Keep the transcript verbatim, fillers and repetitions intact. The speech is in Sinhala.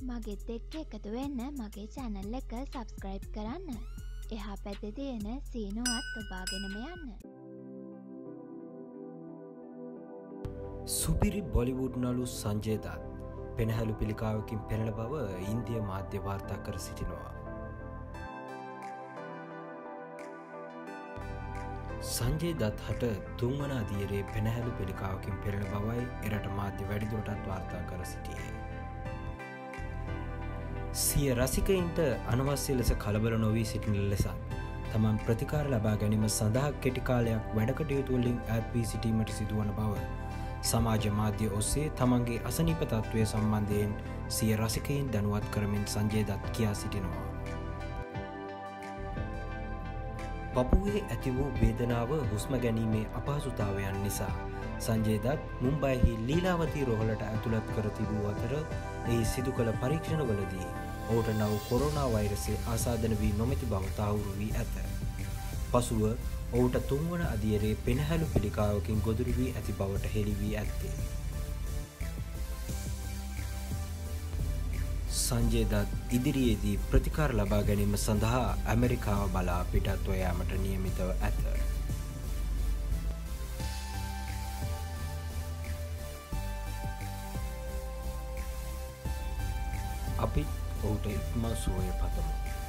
මගෙත් එක්ක එකතු වෙන්න මගේ channel එක subscribe කරන්න. එහා පැත්තේ තියෙන සීනුවත් ඔබාගෙනම යන්න. සුපිරි බොලිවුඩ් නළු සංජය දත් පෙනහැලු පිළිකාවකින් පෙනෙන බව ඉන්දිය මාධ්‍ය වාර්තා කර සිටිනවා. සංජය දත් හට තුන්වන අදියරේ පෙනහැලු පිළිකාවකින් පෙනෙන බවයි එරට මාධ්‍ය වැඩිදුරටත් වාර්තා කර සිටියේ. සිය රසිකයින්ට අනවශ්‍ය ලෙස කලබල නොවී සිටින ලෙසත් තමන් ප්‍රතිකාර ලබා ගැනීම සඳහා කෙටි කාලයක් වැඩ කටයුතු වලින් ඈත් වී සිටීමට සිදුවන බව සමාජ මාධ්‍ය ඔස්සේ තමන්ගේ අසනීප තත්ත්වය සම්බන්ධයෙන් සිය රසිකයින් දැනුවත් කරමින් සංජය දත් කියා සිටිනවා. පපුවේ ඇති වූ වේදනාව හුස්ම ගැනීමේ අපහසුතාවයන් නිසා සංජය දත් මුම්බයිහි ලීලාවතී රෝහලට ඇතුළත් කර තිබූ අතර එහි සිදු කළ පරීක්ෂණවලදී ඔහුට නව කොරෝනා වෛරසය ආසාදන වී නොමැති බව තහවුරු වී ඇත. පසුව ඔහුට තුන්වන අදියරේ පෙනහැලු පිළිකාවකින් ගොදුරු වී ඇති බවට හෙළි වී ඇත්තේ. සංජය දත් ඉදිරියේදී ප්‍රතිකාර ලබා ගැනීම සඳහා ඇමරිකාව බලා පිටත්ව යාමට නියමිතව ඇත. අපි ඔහුට ඉක්මන් සුවය පතමු.